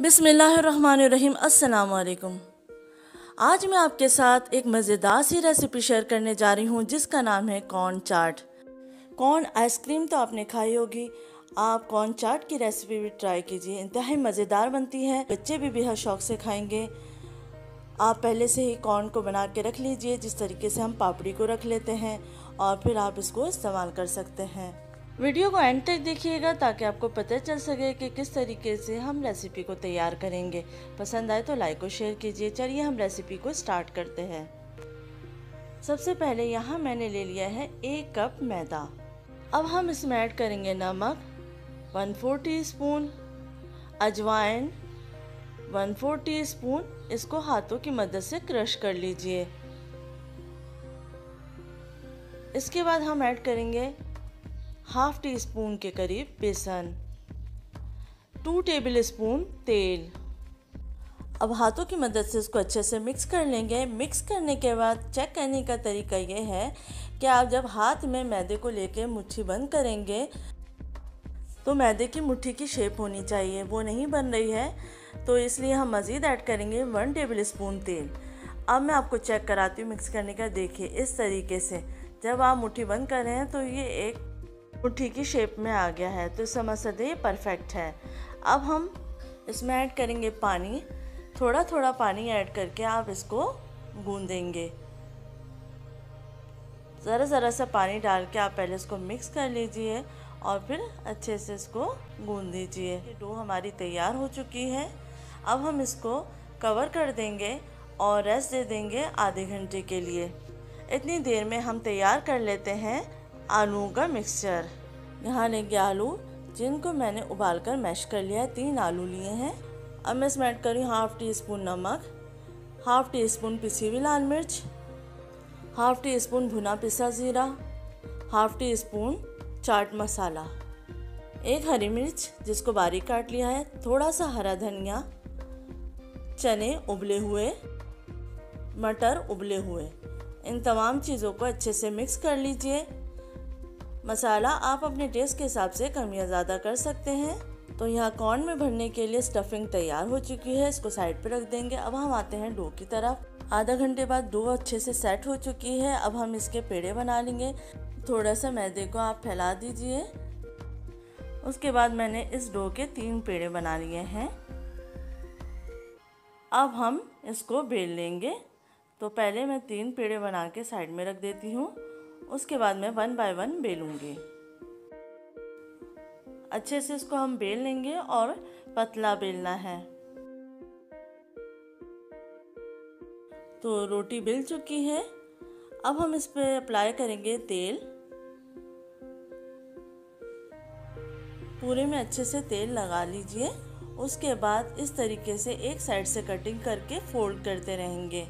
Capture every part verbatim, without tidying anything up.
बिस्मिल्लाहिर्रहमानिर्रहीम। अस्सलाम वालेकुम। आज मैं आपके साथ एक मज़ेदार सी रेसिपी शेयर करने जा रही हूँ जिसका नाम है कॉर्न चाट। कॉर्न आइसक्रीम तो आपने खाई होगी, आप कॉर्न चाट की रेसिपी भी ट्राई कीजिए, इंतहाई मज़ेदार बनती है, बच्चे भी बेहद शौक से खाएंगे। आप पहले से ही कॉर्न को बना के रख लीजिए जिस तरीके से हम पापड़ी को रख लेते हैं, और फिर आप इसको इस्तेमाल कर सकते हैं। वीडियो को एंड तक देखिएगा ताकि आपको पता चल सके कि किस तरीके से हम रेसिपी को तैयार करेंगे। पसंद आए तो लाइक और शेयर कीजिए। चलिए हम रेसिपी को स्टार्ट करते हैं। सबसे पहले यहाँ मैंने ले लिया है एक कप मैदा। अब हम इसमें ऐड करेंगे नमक वन फोर टी स्पून, अजवाइन वन फोर टी स्पून। इसको हाथों की मदद से क्रश कर लीजिए। इसके बाद हम ऐड करेंगे हाफ टी स्पून के करीब बेसन, टू टेबल स्पून तेल। अब हाथों की मदद से इसको अच्छे से मिक्स कर लेंगे। मिक्स करने के बाद चेक करने का तरीका ये है कि आप जब हाथ में मैदे को लेके मुट्ठी बंद करेंगे तो मैदे की मुट्ठी की शेप होनी चाहिए, वो नहीं बन रही है, तो इसलिए हम मज़ीद ऐड करेंगे वन टेबल स्पून तेल। अब मैं आपको चेक कराती हूँ मिक्स करने का। देखिए इस तरीके से जब आप मुट्ठी बंद कर रहे हैं तो ये एक मुट्ठी की शेप में आ गया है, तो समझ सकते ये परफेक्ट है। अब हम इसमें ऐड करेंगे पानी। थोड़ा थोड़ा पानी ऐड करके आप इसको गूंदेंगे। ज़रा ज़रा सा पानी डाल के आप पहले इसको मिक्स कर लीजिए और फिर अच्छे से इसको गूंद दीजिए। ये डो हमारी तैयार हो चुकी है। अब हम इसको कवर कर देंगे और रेस्ट दे देंगे आधे घंटे के लिए। इतनी देर में हम तैयार कर लेते हैं आलू का मिक्सचर। यहाँ लेंगे आलू जिनको मैंने उबाल कर मैश कर लिया है। तीन आलू लिए हैं। अब मैं इसमें ऐड करूँ हाफ़ टी स्पून नमक, हाफ़ टी स्पून पिसी हुई लाल मिर्च, हाफ़ टी स्पून भुना पिसा ज़ीरा, half teaspoon chaat masala, एक हरी मिर्च जिसको बारीक काट लिया है, थोड़ा सा हरा धनिया, चने उबले हुए, मटर उबले हुए। इन तमाम चीज़ों को अच्छे से मिक्स कर लीजिए। मसाला आप अपने टेस्ट के हिसाब से कम या ज़्यादा कर सकते हैं। तो यहाँ कॉर्न में भरने के लिए स्टफिंग तैयार हो चुकी है, इसको साइड पे रख देंगे। अब हम आते हैं डो की तरफ। आधा घंटे बाद डो अच्छे से सेट हो चुकी है। अब हम इसके पेड़े बना लेंगे। थोड़ा सा मैदे को आप फैला दीजिए। उसके बाद मैंने इस डो के तीन पेड़े बना लिए हैं। अब हम इसको बेल लेंगे। तो पहले मैं तीन पेड़े बना के साइड में रख देती हूँ, उसके बाद मैं वन बाय वन बेलूंगी। अच्छे से इसको हम बेल लेंगे और पतला बेलना है। तो रोटी बेल चुकी है। अब हम इस पे अप्लाई करेंगे तेल। पूरे में अच्छे से तेल लगा लीजिए। उसके बाद इस तरीके से एक साइड से कटिंग करके फोल्ड करते रहेंगे।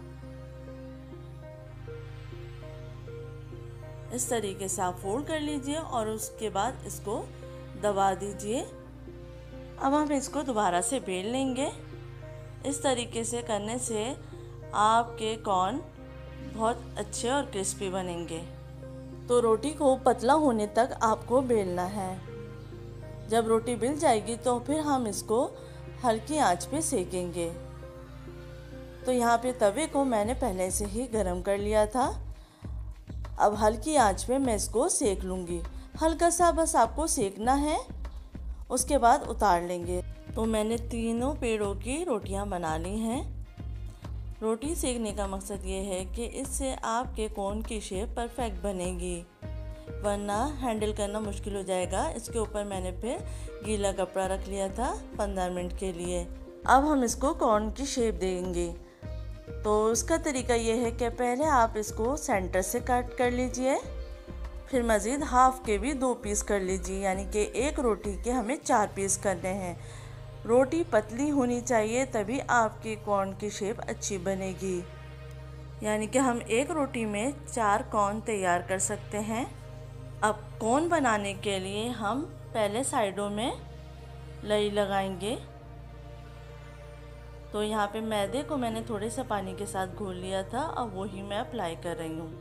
इस तरीके से आप फोल्ड कर लीजिए और उसके बाद इसको दबा दीजिए। अब हम इसको दोबारा से बेल लेंगे। इस तरीके से करने से आपके कॉर्न बहुत अच्छे और क्रिस्पी बनेंगे। तो रोटी को पतला होने तक आपको बेलना है। जब रोटी बेल जाएगी तो फिर हम इसको हल्की आंच पे सेकेंगे। तो यहाँ पे तवे को मैंने पहले से ही गरम कर लिया था। अब हल्की आंच पे मैं इसको सेक लूँगी। हल्का सा बस आपको सेकना है, उसके बाद उतार लेंगे। तो मैंने तीनों पेड़ों की रोटियां बना ली हैं। रोटी सेकने का मकसद ये है कि इससे आपके कॉर्न की शेप परफेक्ट बनेगी, वरना हैंडल करना मुश्किल हो जाएगा। इसके ऊपर मैंने फिर गीला कपड़ा रख लिया था पंद्रह मिनट के लिए। अब हम इसको कॉर्न की शेप देंगे। तो उसका तरीका ये है कि पहले आप इसको सेंटर से कट कर लीजिए, फिर मज़ीद हाफ के भी दो पीस कर लीजिए, यानी कि एक रोटी के हमें चार पीस करने हैं। रोटी पतली होनी चाहिए तभी आपकी कॉर्न की शेप अच्छी बनेगी। यानी कि हम एक रोटी में चार कॉर्न तैयार कर सकते हैं। अब कॉर्न बनाने के लिए हम पहले साइडों में लई लगाएंगे। तो यहाँ पे मैदे को मैंने थोड़े से पानी के साथ घोल लिया था, अब वही मैं अप्लाई कर रही हूँ।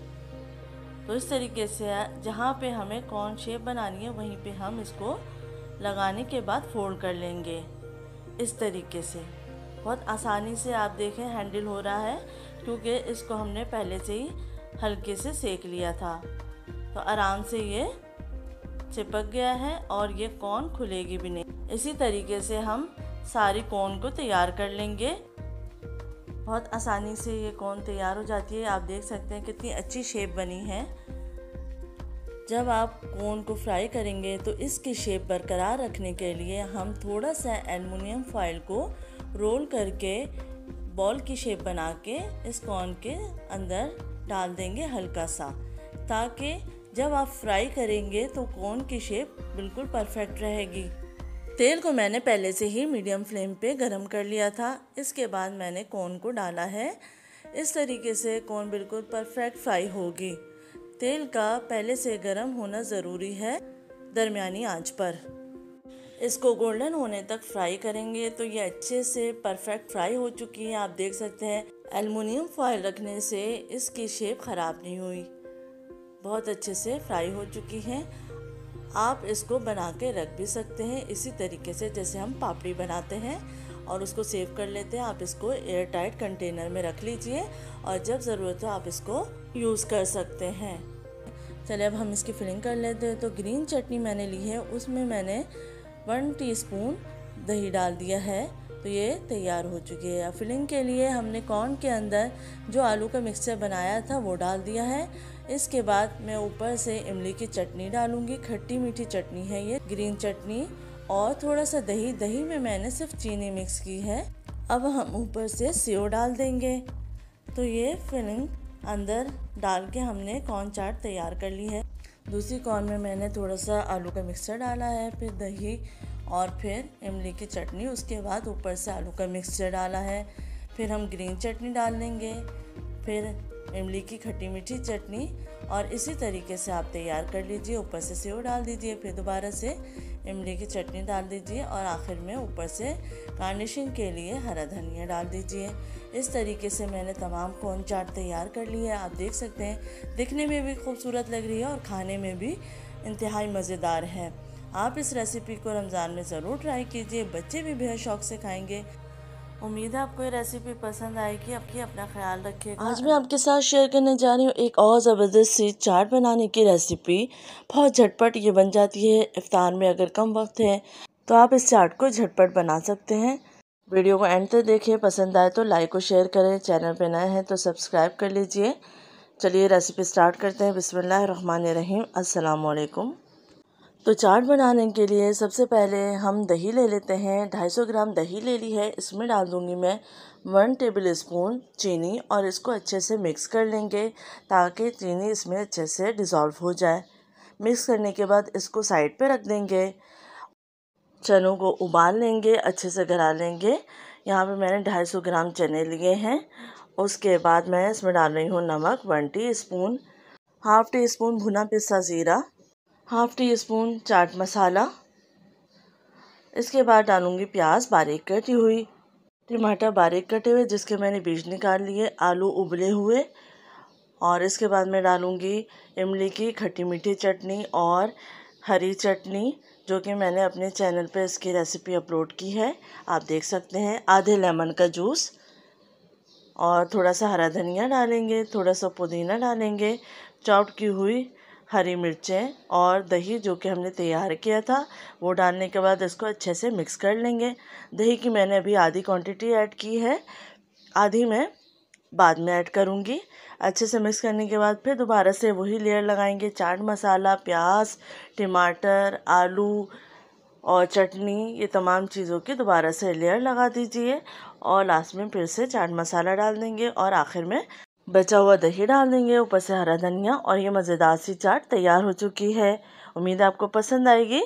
तो इस तरीके से जहाँ पे हमें कॉर्न शेप बनानी है वहीं पे हम इसको लगाने के बाद फोल्ड कर लेंगे इस तरीके से। बहुत आसानी से आप देखें हैंडल हो रहा है, क्योंकि इसको हमने पहले से ही हल्के से सेक लिया था। तो आराम से ये चिपक गया है और ये कोन खुलेगी भी नहीं। इसी तरीके से हम सारी कोन को तैयार कर लेंगे। बहुत आसानी से ये कोन तैयार हो जाती है। आप देख सकते हैं कितनी अच्छी शेप बनी है। जब आप कोन को फ्राई करेंगे तो इसकी शेप बरकरार रखने के लिए हम थोड़ा सा एल्युमिनियम फॉइल को रोल करके बॉल की शेप बना के इस कोन के अंदर डाल देंगे हल्का सा, ताकि जब आप फ्राई करेंगे तो कोन की शेप बिल्कुल परफेक्ट रहेगी। तेल को मैंने पहले से ही मीडियम फ्लेम पे गरम कर लिया था। इसके बाद मैंने कोन को डाला है। इस तरीके से कोन बिल्कुल परफेक्ट फ्राई होगी। तेल का पहले से गरम होना ज़रूरी है दरमियानी आंच पर। इसको गोल्डन होने तक फ्राई करेंगे तो ये अच्छे से परफेक्ट फ्राई हो चुकी है। आप देख सकते हैं एल्युमिनियम फॉइल रखने से इसकी शेप ख़राब नहीं हुई, बहुत अच्छे से फ्राई हो चुकी हैं। आप इसको बना के रख भी सकते हैं इसी तरीके से जैसे हम पापड़ी बनाते हैं और उसको सेव कर लेते हैं। आप इसको एयर टाइट कंटेनर में रख लीजिए और जब ज़रूरत हो आप इसको यूज़ कर सकते हैं। चलिए अब हम इसकी फिलिंग कर लेते हैं। तो ग्रीन चटनी मैंने ली है, उसमें मैंने वन टीस्पून दही डाल दिया है। तो ये तैयार हो चुकी है। फिलिंग के लिए हमने कॉर्न के अंदर जो आलू का मिक्सचर बनाया था वो डाल दिया है। इसके बाद मैं ऊपर से इमली की चटनी डालूंगी। खट्टी मीठी चटनी है ये ग्रीन चटनी, और थोड़ा सा दही दही में मैंने सिर्फ चीनी मिक्स की है। अब हम ऊपर से सेव डाल देंगे। तो ये फिलिंग अंदर डाल के हमने कॉर्न चाट तैयार कर ली है। दूसरी कॉर्न में मैंने थोड़ा सा आलू का मिक्सचर डाला है, फिर दही और फिर इमली की चटनी। उसके बाद ऊपर से आलू का मिक्सचर डाला है। फिर हम ग्रीन चटनी डाल देंगे, फिर इमली की खट्टी मीठी चटनी, और इसी तरीके से आप तैयार कर लीजिए। ऊपर से सेव डाल दीजिए, फिर दोबारा से इमली की चटनी डाल दीजिए और आखिर में ऊपर से गार्निशिंग के लिए हरा धनिया डाल दीजिए। इस तरीके से मैंने तमाम कॉर्न चाट तैयार कर ली है। आप देख सकते हैं दिखने में भी खूबसूरत लग रही है और खाने में भी इंतहाई मज़ेदार है। आप इस रेसिपी को रमज़ान में ज़रूर ट्राई कीजिए, बच्चे भी बेहद शौक़ से खाएंगे। उम्मीद है आपको ये रेसिपी पसंद आएगी। आपकी अपना ख्याल रखिएगा। आज मैं आपके साथ शेयर करने जा रही हूँ एक और ज़बरदस्त सी चाट बनाने की रेसिपी। बहुत झटपट ये बन जाती है। इफ्तार में अगर कम वक्त है तो आप इस चाट को झटपट बना सकते हैं। वीडियो को एंड तक देखिए, पसंद आए तो लाइक और शेयर करें। चैनल पर नए हैं तो सब्सक्राइब कर लीजिए। चलिए रेसिपी स्टार्ट करते हैं। बिस्मिल्लाहिर्रहमानिर्रहीम। अस्सलाम वालेकुम। तो चाट बनाने के लिए सबसे पहले हम दही ले लेते हैं। ढाई सौ ग्राम दही ले ली है। इसमें डाल दूंगी मैं वन टेबल स्पून चीनी और इसको अच्छे से मिक्स कर लेंगे ताकि चीनी इसमें अच्छे से डिज़ोल्व हो जाए। मिक्स करने के बाद इसको साइड पे रख देंगे। चनों को उबाल लेंगे, अच्छे से गला लेंगे। यहाँ पे मैंने ढाई सौ ग्राम चने लिए हैं। उसके बाद मैं इसमें डाल रही हूँ नमक one teaspoon, half teaspoon भुना पिसा ज़ीरा, half teaspoon chaat masala. इसके बाद डालूंगी प्याज बारीक कटी हुई, टमाटर बारीक कटे हुए जिसके मैंने बीज निकाल लिए, आलू उबले हुए, और इसके बाद मैं डालूंगी इमली की खट्टी मीठी चटनी और हरी चटनी जो कि मैंने अपने चैनल पर इसकी रेसिपी अपलोड की है, आप देख सकते हैं। आधे लेमन का जूस और थोड़ा सा हरा धनिया डालेंगे, थोड़ा सा पुदीना डालेंगे, चॉप्ड की हुई हरी मिर्चें और दही जो कि हमने तैयार किया था वो डालने के बाद इसको अच्छे से मिक्स कर लेंगे। दही की मैंने अभी आधी क्वांटिटी ऐड की है, आधी मैं बाद में ऐड करूँगी। अच्छे से मिक्स करने के बाद फिर दोबारा से वही लेयर लगाएंगे। चाट मसाला, प्याज, टमाटर, आलू और चटनी, ये तमाम चीज़ों की दोबारा से लेयर लगा दीजिए और लास्ट में फिर से चाट मसाला डाल देंगे और आखिर में बचा हुआ दही डाल देंगे, ऊपर से हरा धनिया, और ये मज़ेदार सी चाट तैयार हो चुकी है। उम्मीद है आपको पसंद आएगी।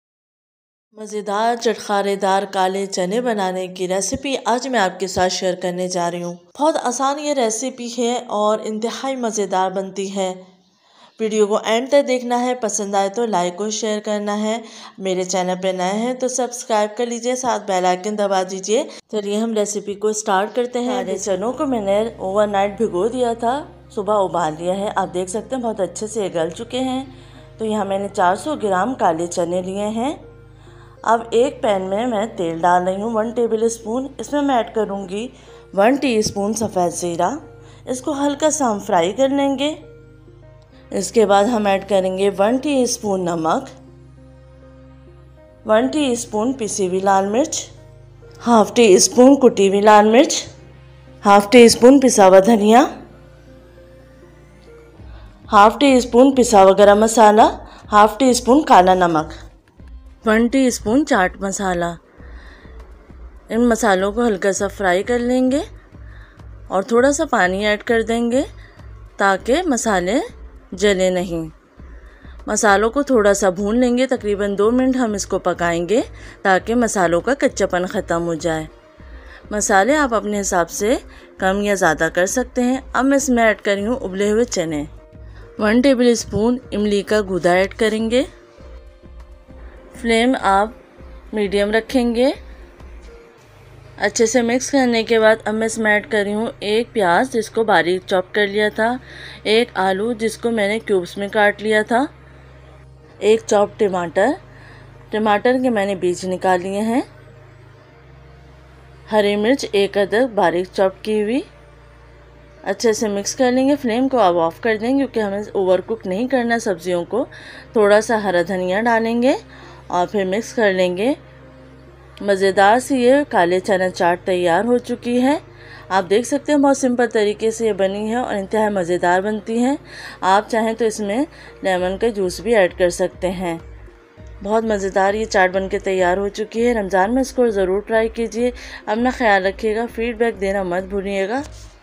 मज़ेदार चटखारेदार काले चने बनाने की रेसिपी आज मैं आपके साथ शेयर करने जा रही हूँ। बहुत आसान ये रेसिपी है और इंतहाई मज़ेदार बनती है। वीडियो को एंड तक देखना है, पसंद आए तो लाइक और शेयर करना है। मेरे चैनल पे नए हैं तो सब्सक्राइब कर लीजिए, साथ बेल आइकन दबा दीजिए। चलिए हम रेसिपी को स्टार्ट करते हैं। सारे चनों को मैंने ओवरनाइट भिगो दिया था, सुबह उबाल लिया है। आप देख सकते हैं बहुत अच्छे से गल चुके हैं। तो यहाँ मैंने चार सौ ग्राम काले चने लिए हैं। अब एक पैन में मैं तेल डाल रही हूँ वन टेबल स्पून। इसमें मैं ऐड करूँगी वन टीस्पून सफ़ेद ज़ीरा। इसको हल्का सा हम फ्राई कर लेंगे। इसके बाद हम ऐड करेंगे वन टीस्पून नमक, वन टीस्पून पिसी हुई लाल मिर्च, हाफ टी स्पून कुटी हुई लाल मिर्च, हाफ टी स्पून पिसा हुआ धनिया, हाफ टी स्पून पिसा हुआ गरम मसाला, हाफ टी स्पून काला नमक, वन टीस्पून चाट मसाला। इन मसालों को हल्का सा फ्राई कर लेंगे और थोड़ा सा पानी ऐड कर देंगे ताकि मसाले जले नहीं। मसालों को थोड़ा सा भून लेंगे, तकरीबन दो मिनट हम इसको पकाएंगे ताकि मसालों का कच्चापन ख़त्म हो जाए। मसाले आप अपने हिसाब से कम या ज़्यादा कर सकते हैं। अब मैं इसमें ऐड कर रही हूँ उबले हुए चने। वन टेबल स्पून इमली का गूदा ऐड करेंगे। फ्लेम आप मीडियम रखेंगे। अच्छे से मिक्स करने के बाद अब मैं इसमें ऐड कर रही हूँ एक प्याज जिसको बारीक चॉप कर लिया था, एक आलू जिसको मैंने क्यूब्स में काट लिया था, एक चॉप टमाटर, टमाटर के मैंने बीज निकाल लिए हैं, हरी मिर्च एक अदद बारीक चॉप की हुई। अच्छे से मिक्स कर लेंगे। फ्लेम को अब ऑफ कर देंगे क्योंकि हमें ओवर कुक नहीं करना सब्जियों को। थोड़ा सा हरा धनिया डालेंगे और फिर मिक्स कर लेंगे। मज़ेदार सी ये काले चना चाट तैयार हो चुकी है। आप देख सकते हैं बहुत सिंपल तरीके से ये बनी है और इंतहा मज़ेदार बनती है। आप चाहें तो इसमें लेमन का जूस भी ऐड कर सकते हैं। बहुत मज़ेदार ये चाट बनके तैयार हो चुकी है। रमज़ान में इसको ज़रूर ट्राई कीजिए। अपना ख्याल रखिएगा, फीडबैक देना मत भूलिएगा।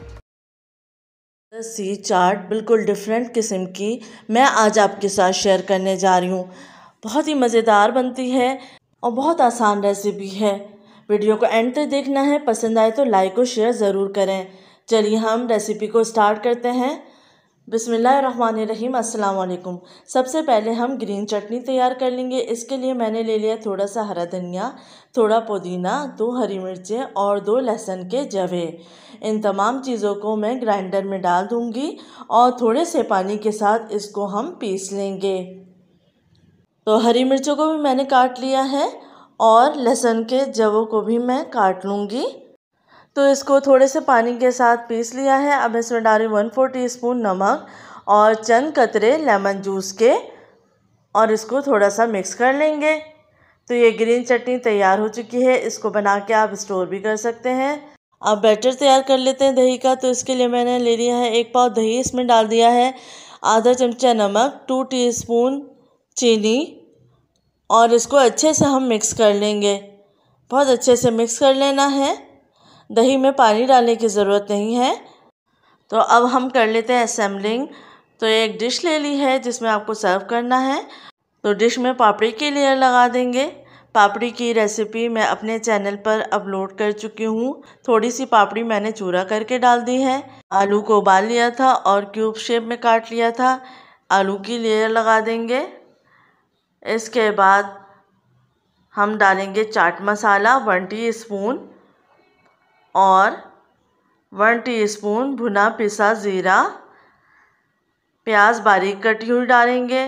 सी चाट बिल्कुल डिफरेंट किस्म की मैं आज आपके साथ शेयर करने जा रही हूँ। बहुत ही मज़ेदार बनती है और बहुत आसान रेसिपी है। वीडियो को एंड तक देखना है। पसंद आए तो लाइक और शेयर ज़रूर करें। चलिए हम रेसिपी को स्टार्ट करते हैं। बिस्मिल्लाहिर्रहमानिर्रहीम। अस्सलाम वालेकुम। सबसे पहले हम ग्रीन चटनी तैयार कर लेंगे। इसके लिए मैंने ले लिया थोड़ा सा हरा धनिया, थोड़ा पुदीना, दो हरी मिर्चें और दो लहसुन के जवे। इन तमाम चीज़ों को मैं ग्राइंडर में डाल दूंगी और थोड़े से पानी के साथ इसको हम पीस लेंगे। तो हरी मिर्चों को भी मैंने काट लिया है और लहसुन के जवों को भी मैं काट लूँगी। तो इसको थोड़े से पानी के साथ पीस लिया है। अब इसमें डाली वन फोर टी स्पून नमक और चंद कतरे लेमन जूस के और इसको थोड़ा सा मिक्स कर लेंगे। तो ये ग्रीन चटनी तैयार हो चुकी है। इसको बना के आप स्टोर भी कर सकते हैं। अब बैटर तैयार कर लेते हैं दही का। तो इसके लिए मैंने ले लिया है एक पाव दही। इसमें डाल दिया है आधा चमचा नमक, टू टीस्पून चीनी और इसको अच्छे से हम मिक्स कर लेंगे। बहुत अच्छे से मिक्स कर लेना है। दही में पानी डालने की ज़रूरत नहीं है। तो अब हम कर लेते हैं असेंबलिंग। तो एक डिश ले ली है जिसमें आपको सर्व करना है। तो डिश में पापड़ी की लेयर लगा देंगे। पापड़ी की रेसिपी मैं अपने चैनल पर अपलोड कर चुकी हूँ। थोड़ी सी पापड़ी मैंने चूरा करके डाल दी है। आलू को उबाल लिया था और क्यूब शेप में काट लिया था। आलू की लेयर लगा देंगे। इसके बाद हम डालेंगे चाट मसाला वन टीस्पून और वन टीस्पून भुना पिसा ज़ीरा, प्याज बारीक कटी हुई डालेंगे,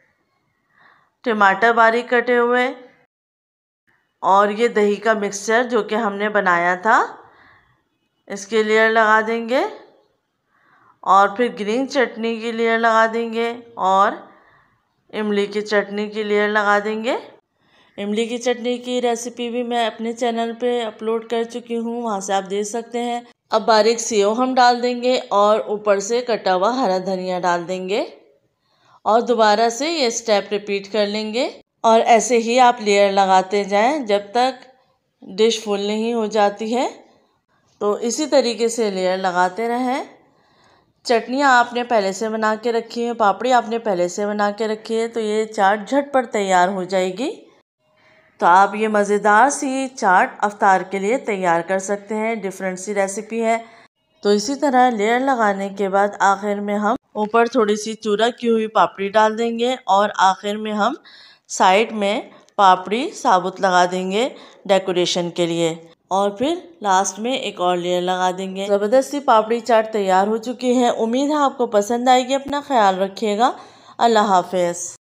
टमाटर बारीक कटे हुए और ये दही का मिक्सचर जो कि हमने बनाया था इसकी लेयर लगा देंगे और फिर ग्रीन चटनी की लेयर लगा देंगे और इमली की चटनी की लेयर लगा देंगे। इमली की चटनी की रेसिपी भी मैं अपने चैनल पे अपलोड कर चुकी हूँ, वहाँ से आप देख सकते हैं। अब बारीक सेव हम डाल देंगे और ऊपर से कटा हुआ हरा धनिया डाल देंगे और दोबारा से ये स्टेप रिपीट कर लेंगे और ऐसे ही आप लेयर लगाते जाएं जब तक डिश फुल नहीं हो जाती है। तो इसी तरीके से लेयर लगाते रहें। चटनियाँ आपने पहले से बना के रखी है, पापड़ी आपने पहले से बना के रखी है, तो ये चाट झटपट तैयार हो जाएगी। तो आप ये मज़ेदार सी चाट अफ्तार के लिए तैयार कर सकते हैं। डिफरेंट सी रेसिपी है। तो इसी तरह लेयर लगाने के बाद आखिर में हम ऊपर थोड़ी सी चूरा की हुई पापड़ी डाल देंगे और आखिर में हम साइड में पापड़ी साबुत लगा देंगे डेकोरेशन के लिए और फिर लास्ट में एक और लेयर लगा देंगे। ज़बरदस्त सी पापड़ी चाट तैयार हो चुकी है। उम्मीद है आपको पसंद आएगी। अपना ख्याल रखिएगा। अल्लाह हाफ़िज़।